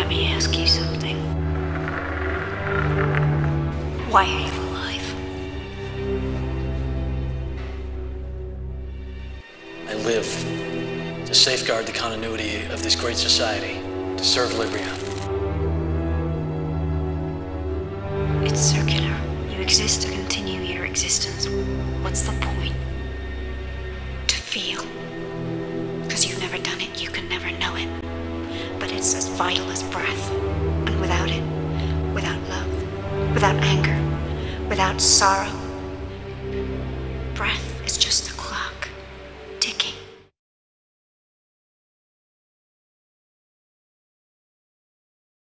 Let me ask you something. Why are you alive? I live to safeguard the continuity of this great society, to serve Libria. It's circular. You exist to continue your existence. What's the point? To feel. Because you've never done it, you can never know it. But it's as vital as breath. And without it, without love, without anger, without sorrow,